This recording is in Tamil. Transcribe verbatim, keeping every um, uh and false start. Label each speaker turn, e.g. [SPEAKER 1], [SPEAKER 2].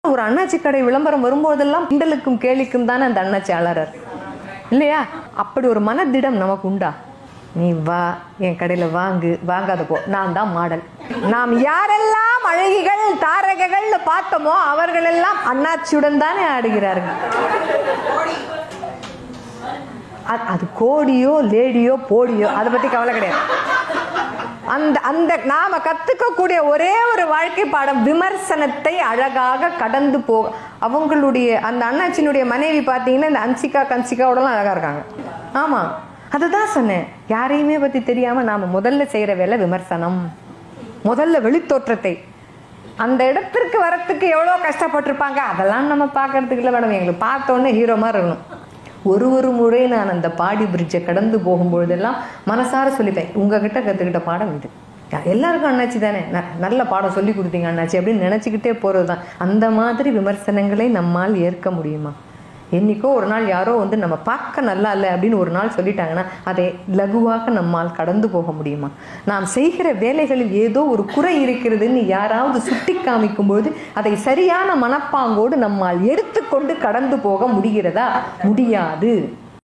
[SPEAKER 1] ஒரு அண்ணாச்சி கடை விளம்பரம் வரும்போதெல்லாம் கிண்டலுக்கும் கேலிக்கும் தானே அந்த அண்ணாச்சி அலறர் இல்லையா? அப்படி ஒரு மனதிடம் நமக்கு உண்டா? நீ வா என் கடையில வாங்கு, வாங்காத போ, நான் தான் மாடல். நாம் யாரெல்லாம் அழகிகள் தாரகைகள் பார்த்தோமோ அவர்கள் எல்லாம் அண்ணாச்சியுடன் தானே ஆடுகிறார்கள். அது கோடியோ லேடியோ போடியோ அதை பத்தி கவலை கிடையாது. அந்த அந்த நாம கத்துக்கக்கூடிய ஒரே ஒரு வாழ்க்கை பாடம் விமர்சனத்தை அழகாக கடந்து போ. அவங்களுடைய அந்த அண்ணாச்சினுடைய மனைவி பார்த்தீங்கன்னா இந்த அன்சிகா கன்சிகாவோடலாம் அழகா இருக்காங்க. ஆமா, அதுதான் சொன்னேன். யாரையுமே பத்தி தெரியாம நாம முதல்ல செய்யற வேலை விமர்சனம். முதல்ல வெளித்தோற்றத்தை அந்த இடத்திற்கு வரத்துக்கு எவ்வளோ கஷ்டப்பட்டிருப்பாங்க அதெல்லாம் நம்ம பார்க்கறதுக்கு இல்லை மேடம். எங்களுக்கு பார்த்தோன்னே ஹீரோ மாதிரி இருக்கணும். ஒரு ஒரு முறை நான் அந்த பாடி பிரிட்ஜை கடந்து போகும்பொழுதெல்லாம் மனசார சொல்லிப்பேன், உங்ககிட்ட கற்றுக்கிட்ட பாடம் இது. எல்லாருக்கும் அண்ணாச்சி தானே, நல்ல பாடம் சொல்லி கொடுத்தீங்க அண்ணாச்சி அப்படின்னு நினச்சிக்கிட்டே போகிறது தான். அந்த மாதிரி விமர்சனங்களை நம்மால் ஏற்க முடியுமா? என்னைக்கோ ஒரு நாள் யாரோ வந்து நம்ம பார்க்க நல்லா இல்லை அப்படின்னு ஒரு நாள் சொல்லிட்டாங்கன்னா அதை லகுவாக நம்மால் கடந்து போக முடியுமா? நாம் செய்கிற வேலைகளில் ஏதோ ஒரு குறை இருக்கிறதுன்னு யாராவது சுட்டி காமிக்கும்போது அதை சரியான மனப்பாங்கோடு நம்மால் எடுத்துக்கொண்டு கடந்து போக முடிகிறதா? முடியாது.